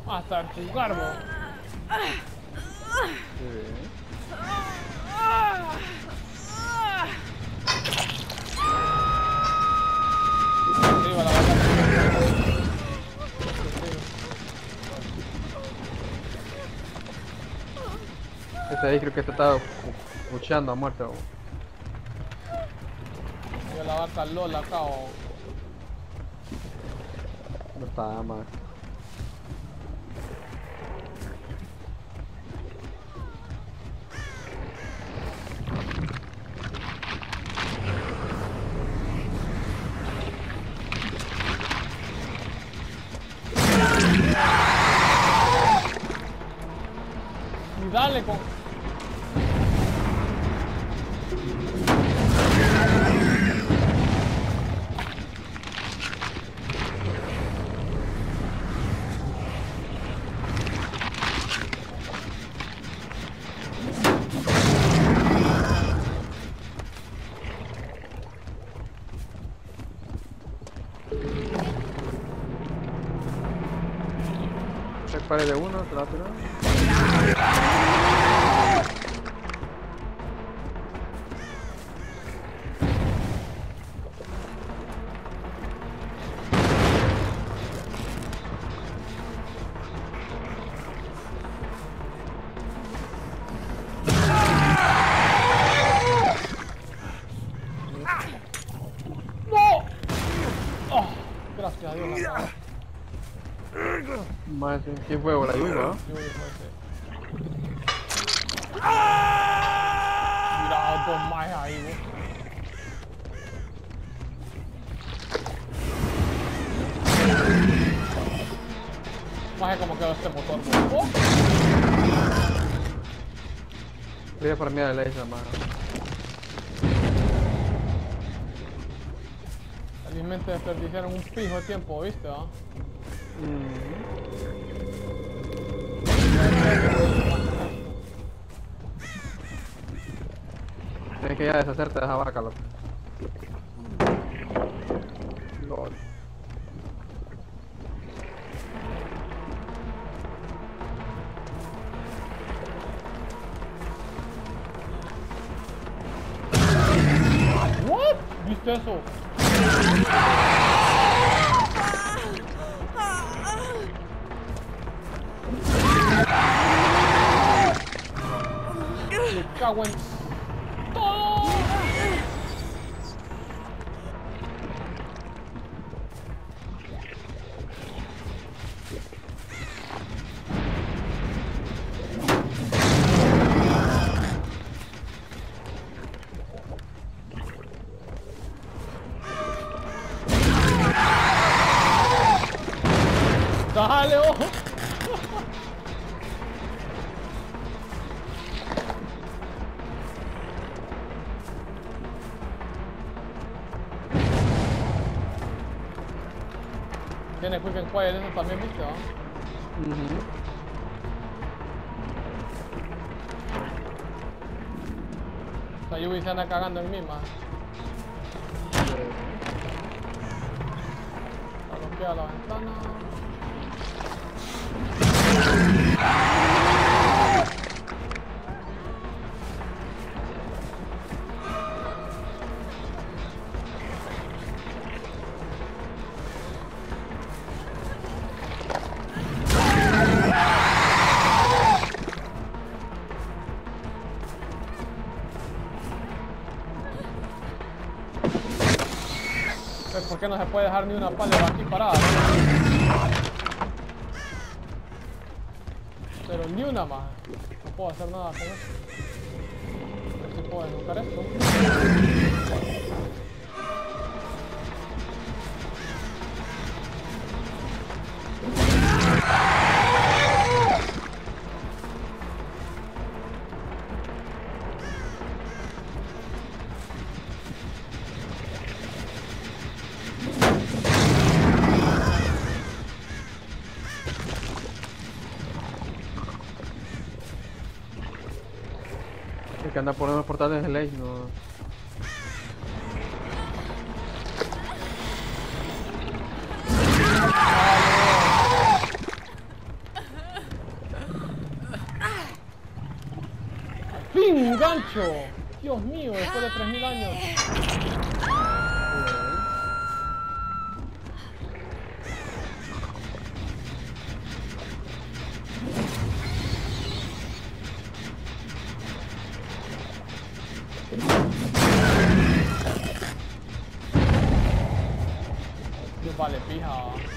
Hasta tu garbo. Sí. Arriba la vaca. Ese ahí creo que te estaba luchando a muerte. Yo la vaca Lola acá o... No está mal. Y dale con... Se pare de uno, te la tiro. ¡No! Oh, gracias a Dios la vaca. Más ¿quién fue? La lluvia, ¿no? Yo voy a ese. Mira, dos más ahí, vos. Más como quedó este motor, vos. Voy a farmear el Ace, mano. Felizmente desperdiciaron un pijo de tiempo, ¿viste? ¿Ah? Tienes que ya deshacerte de esa vaca, loco. Lol. ¿What? ¿Viste eso? Me cago en todo. Dale, ojo. Tiene quick and quiet, eso también, ¿viste? ¿Ah? La Yubi se anda cagando en mí, man. Bloquea la ventana. ¿Por qué no se puede dejar ni una pala aquí parada? Pero ni una más. No puedo hacer nada con eso. A ver si puedo desbloquear esto. El que anda por los portales del Ace, no. gancho! Dios mío, después de 3000 años. Dios, vale, pija.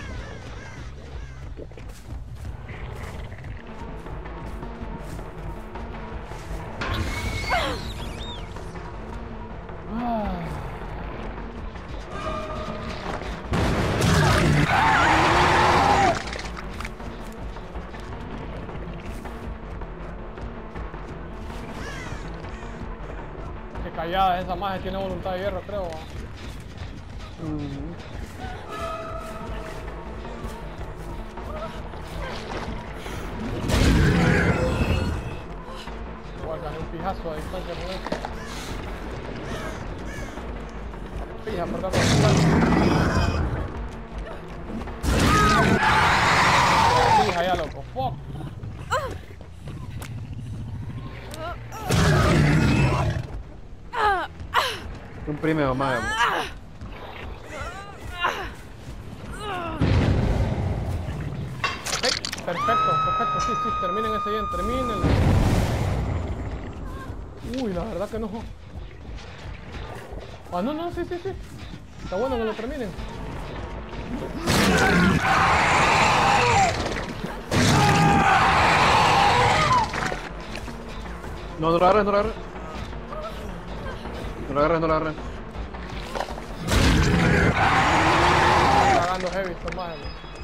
Qué callada esa magia, tiene voluntad de hierro, creo. Igual gané un pijazo a distancia con esto. Pija, por tanto. Pija ya, loco. Fuck. Un primero más. Perfecto, sí, terminen ese bien, termínenlo. Uy, la verdad que no. Ah, no, sí. Está bueno que lo terminen. No lo agarres. No lo agarres. Está cagando heavy, esto más.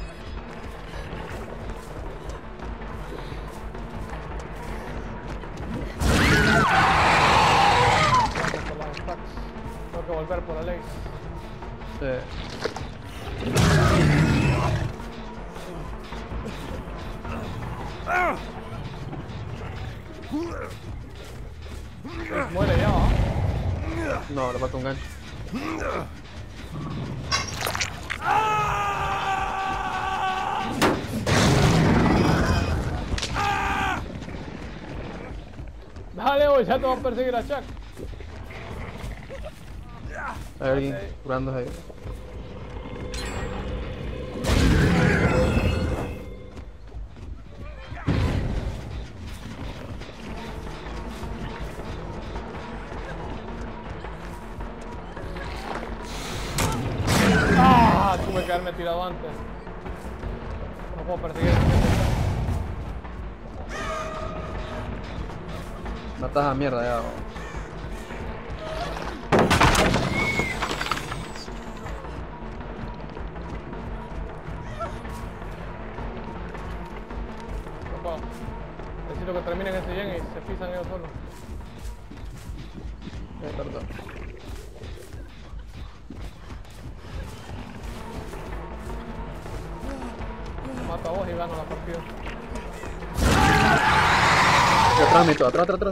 Tengo que volver por la ley. Sí. Muere ya, ¿ah? No, le falta un gancho. Dale, hoy ya te va a perseguir a Chuck. Hay alguien curándose ahí. Tuve que haberme tirado antes. No puedo perseguir. Matas a mierda ya. No puedo. Necesito que terminen ese gen y se pisan ellos solos. Perdón. Mato a vos y gano la partida. Atrás, Mito, atrás.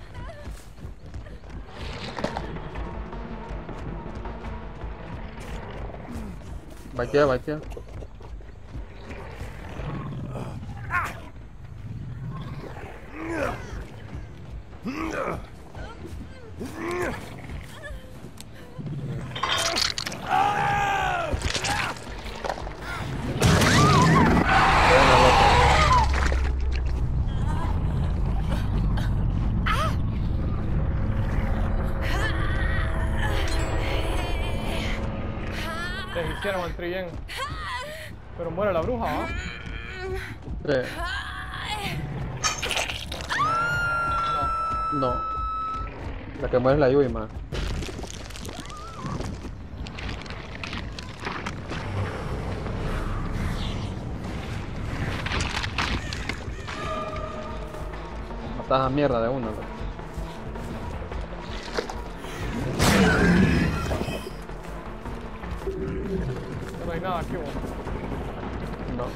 Baitea. Les hicieron el trillén. Pero muere la bruja, ¿ah? Sí. No. La que muere es la Yui, más. Matas a mierda de uno, ¿no? No hay nada aquí, vos. No.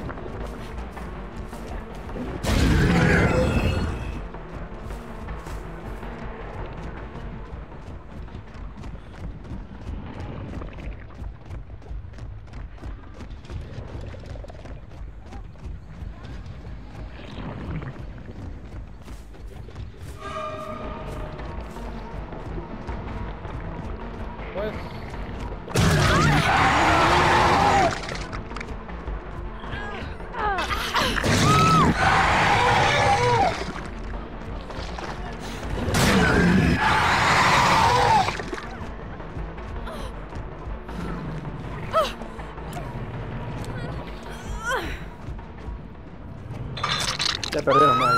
Ya perdieron más.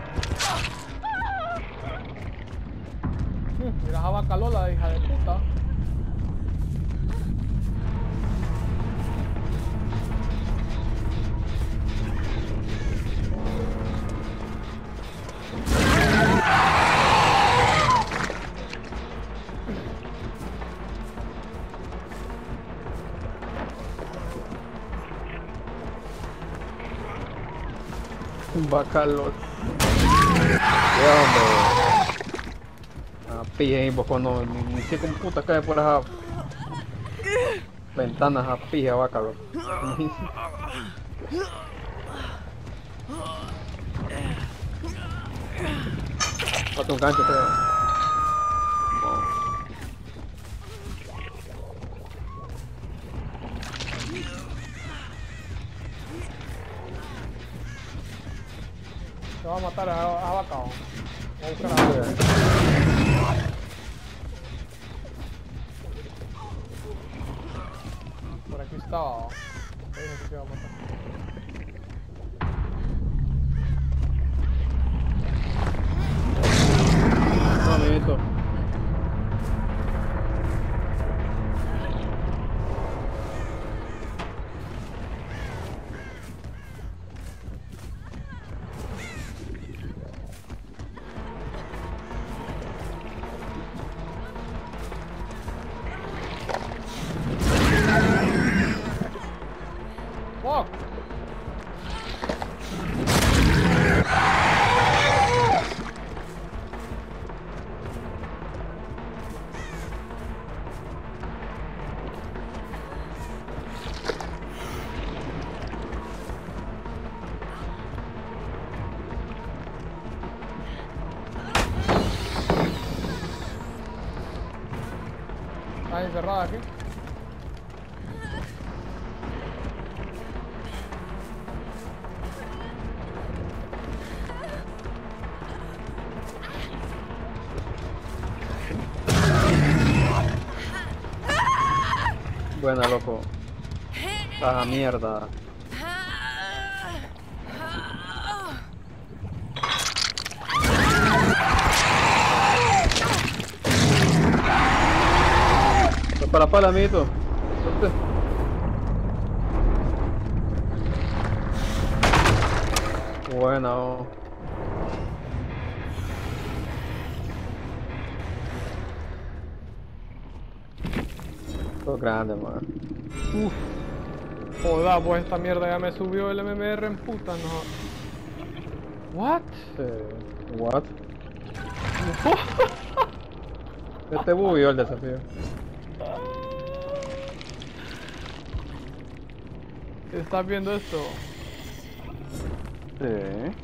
Mira esa vaca Lola, hija de puta. Bacalos. Ya, hombre. Ah, pije, vos cuando ni sé con puta cae por las ventanas a pija, bacalo. Falta un gancho, creo. Te va a matar a vaca. Voy a buscar a vaca. Por aquí está. Ahí no sé si va a matar. No, amiguito. Fuck. Está encerrada aquí. Buena, loco. Ah, mierda. Para pala, amiguito. Suerte. Buena, oh. Esto es grande, man. Uff. Joda, pues esta mierda ya me subió el MMR en puta, no. What? What? Este bugueó el desafío. ¿Estás viendo esto? Sí.